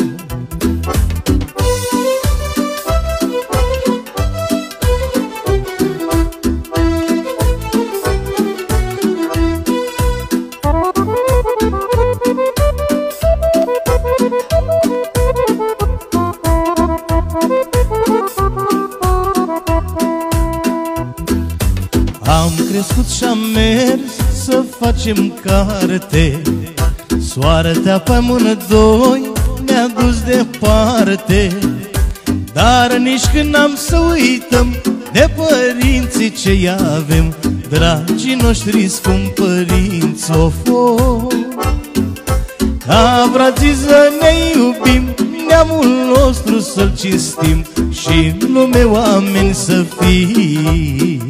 Am crescut și-am mers să facem carte, soarta pe amândoi ne-a dus departe. Dar nici când n-am să uităm de părinții ce-i avem, dragii noștri scumpi părinți, of. Ca frații să ne iubim, neamul nostru să-l cinstim și în lume oameni să fim.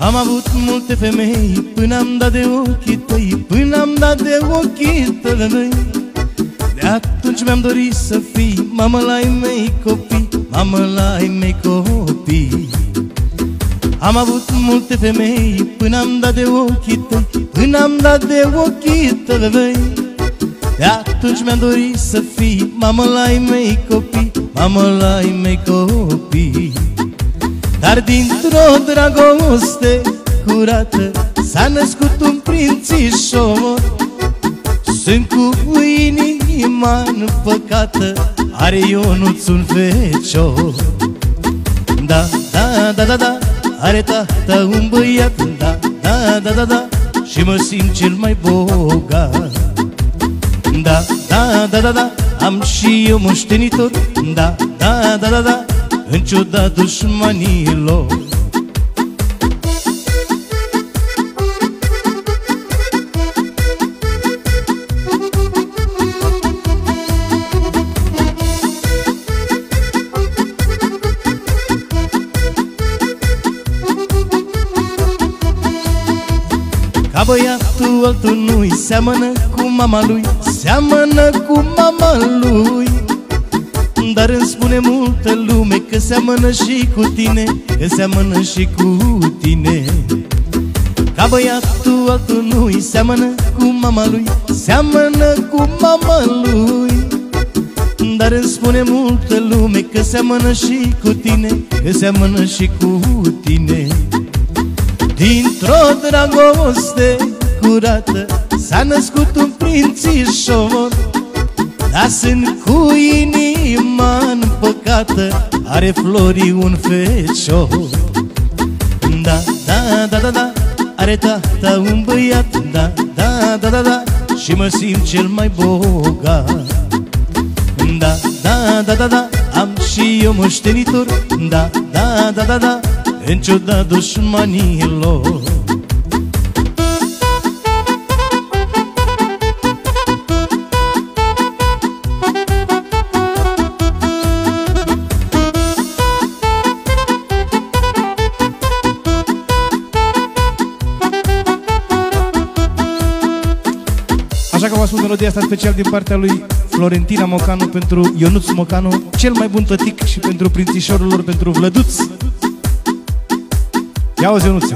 Am avut multe femei până am dat de ochii tăi, până am dat de ochii tăi. De atunci mi-am dorit să fii mamă la ai mei copii, mamă la ai mei copii. Am avut multe femei până am dat de ochii tăi, până am dat de ochii tăi. De atunci mi-am dorit să fii mamă la ai mei copii, mamă la ai mei copii. Dar dintr-o dragoste curată s-a născut un prințișor. Sunt cu inima împăcată, are Ionuț un fecior. Da, da, da, da, da, are tata un băiat. Da, da, da, da, da, și mă simt cel mai bogat. Da, da, da, da, da, am și eu moștenitor. Da, da, da, da, da, în ciuda dușmanilor. Ca băiatul altul nu-i seamănă cu mama lui, seamănă cu mama lui. Dar îmi spune multă lume că seamănă și cu tine, că seamănă și cu tine. Ca băiatul altul nu-i seamănă cu mama lui, seamănă cu mama lui. Dar îmi spune multă lume că seamănă și cu tine, că seamănă și cu tine. Dintr-o dragoste curată s-a născut un prințișor. Dar sunt cu inima împăcată, are Flori un fecior. Da, da, da, da, da, are tata un băiat. Da, da, da, da, da, și mă simt cel mai bogat. Da, da, da, da, da, am și eu moștenitor. Da, da, da, da, da, în ciuda dușmanilor. Așa că vă ascult melodia asta special din partea lui Florentina Mocanu pentru Ionuț Mocanu, cel mai bun tătic, și pentru prințișorul lor, pentru Vlăduț. Ia-o-zi, Ionuțe!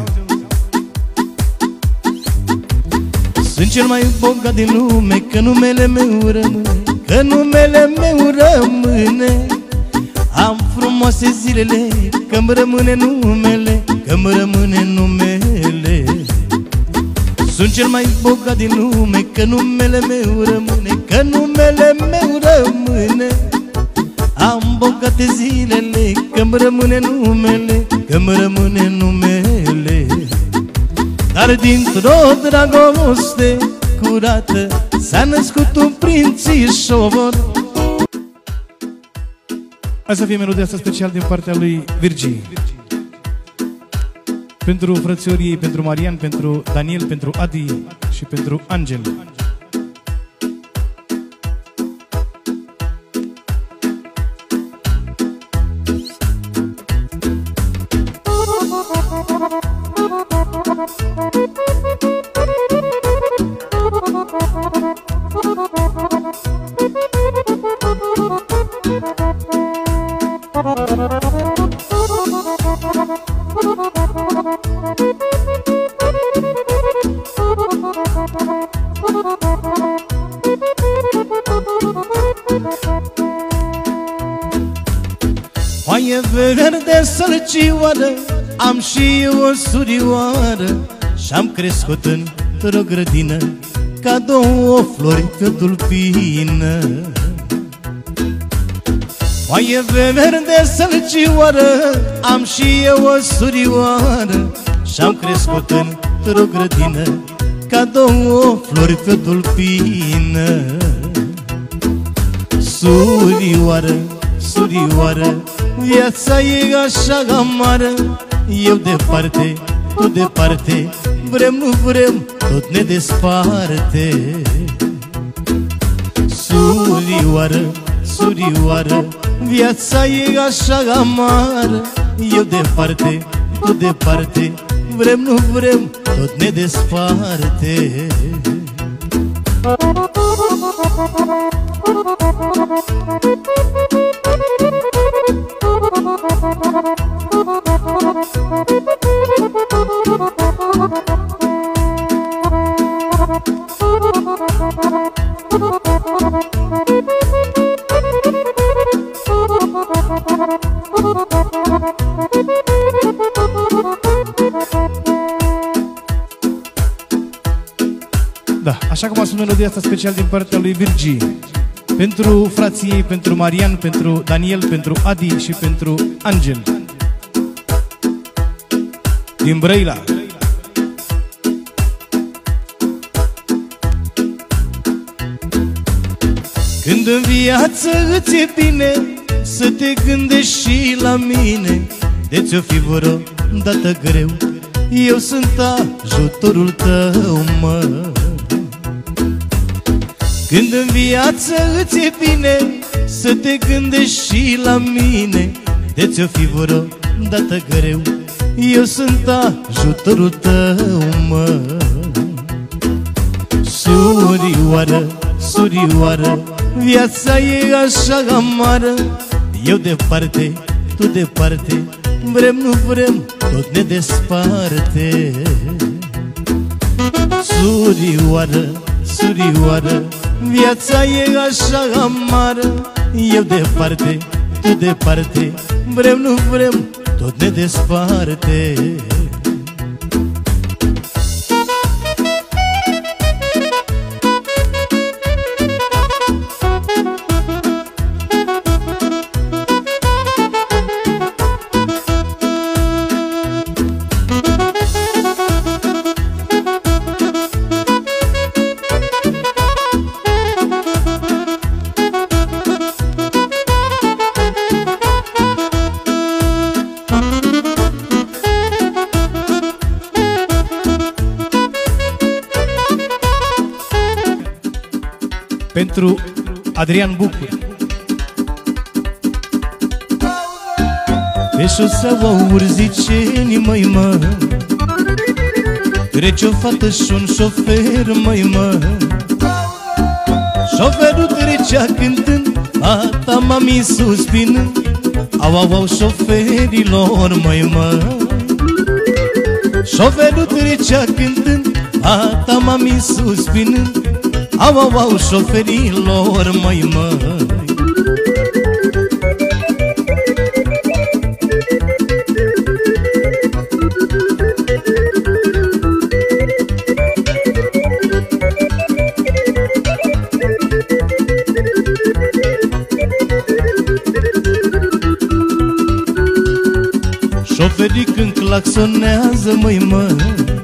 Sunt cel mai bogat din lume, că numele meu rămâne, că numele meu rămâne. Am frumoase zilele, că-mi rămâne numele, că-mi rămâne numele. Sunt cel mai bogat din lume, că numele meu rămâne, că numele meu rămâne. Am bogate zilele, că-mi rămâne numele, că-mi rămâne numele. Dar dintr-o dragoste curată s-a născut un prințișor. Hai să fie melodia asta special din partea lui Virgii, pentru frățiorii ei, pentru Marian, pentru Daniel, pentru Adi și pentru Angel. Foaie verde sălcioară, am și eu o surioară, și-am crescut într-o grădină ca două flori pe tulpină. Foaie verde sălcioară, am și eu o surioară, și-am crescut într-o grădină ca două flori pe tulpină. Surioară, surioară, viața e așa amară, eu departe, tu departe, vrem, nu vrem, tot ne desparte. Surioară, surioară, viața e așa amară, eu departe, tu departe, vrem, nu vrem, tot ne desparte. Da, așa cum a sunat melodia asta special din partea lui Virgi. Pentru frații ei, pentru Marian, pentru Daniel, pentru Adi și pentru Angel din Brăila. Când în viață îți e bine să te gândești și la mine, de ți-o fi vreo dată greu, eu sunt ajutorul tău, mă. Când în viață îți e bine să te gândești și la mine, de ți-o fi vreo dată greu, eu sunt ajutorul tău, mă. Surioară, surioară, viața e așa amară, eu departe, tu departe, vrem, nu vrem, tot ne desparte. Surioară, surioară, viața e așa amară, eu departe, tu departe, vrem, nu vrem, tot ne desparte. Pentru Adrian Bucur. Pe șoseaua urzicenii, măi, mă, trece o fată și un șofer, măi, mă. Șoferul trecea cântând, a ta mami suspinând, au, au, au, șoferilor, măi, mă. Șoferul trecea cântând, a ta mami suspinând, au, au, au, șoferilor, măi, măi. Șoferii când claxonează, măi, măi,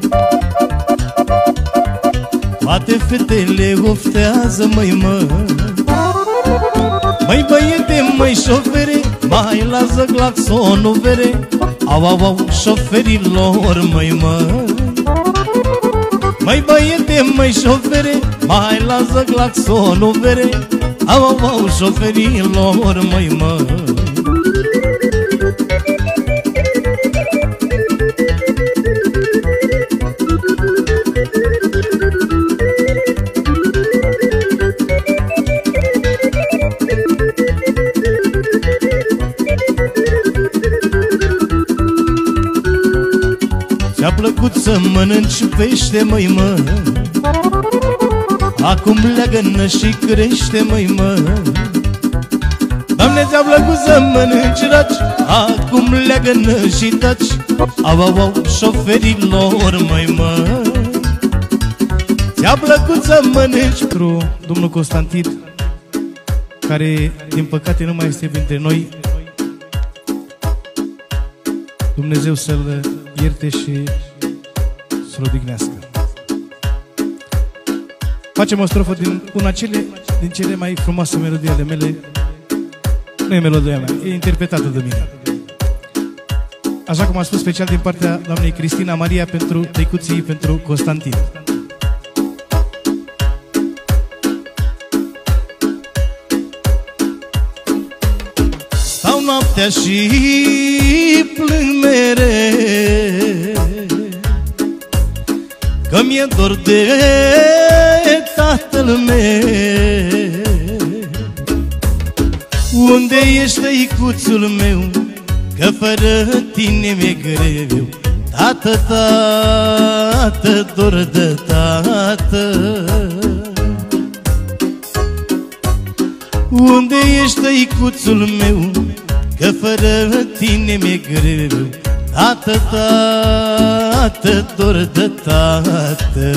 toate fetele oftează, măi, mă. Măi, băiete, măi, șofere, mai lasă claxonul vere, au, au, au, șoferilor, măi, mă. Măi, băiete, măi, șofere, mai lasă claxonul vere, au, au, au, șoferilor, măi, mă. Ți-a plăcut să mănânci pește, măi, mă, acum leagă-nă și crește, măi, mă. Doamne, ți-a plăcut să mănânci raci, acum leagă-nă și taci, au, au, au, șoferilor, măi, mă. Ți-a plăcut să mănânci. Pentru domnul Constantin, care din păcate nu mai este printre noi, Dumnezeu să-l ierte și să-l odihnească. Facem o strofă din din cele mai frumoase melodii ale mele. Nu e melodia mea, e interpretată de mine. Așa cum am spus, special din partea doamnei Cristina Maria pentru tăicuții, pentru Constantin. Stau noaptea și plâng mereu, că mi-e dor de tatăl meu. Unde ești, tăicuțul meu, că fără tine mi-e greu. Tată, tată, dor de tată. Unde ești, tăicuțul meu, că fără tine mi-e greu. Tată, tată, dor de tată.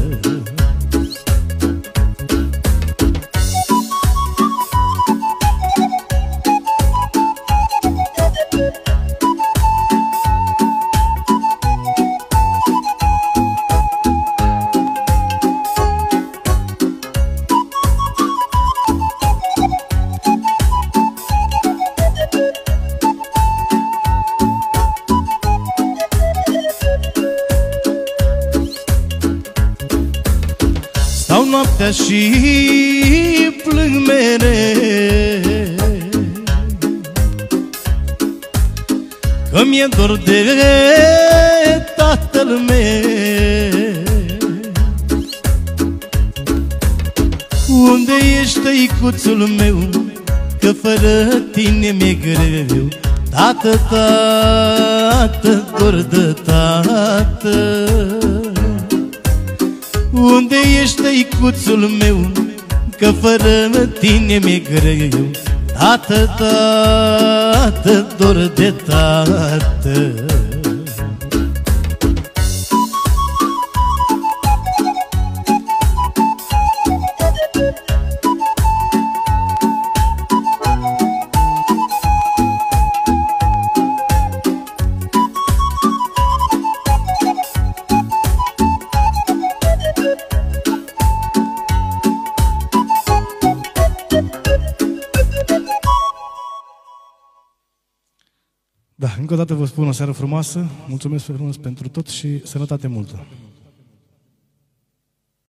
Stau noaptea și plâng mereu, că mi-e dor de tatăl meu. Unde ești, tăicuțul meu, că fără tine mi-e greu. Tată, tată, dor de tată. Unde ești, tăicuțul meu, că fără tine mi-e greu. Tată, tată, dor de tată. Da, încă o dată vă spun o seară frumoasă, mulțumesc frumos pentru tot și sănătate multă!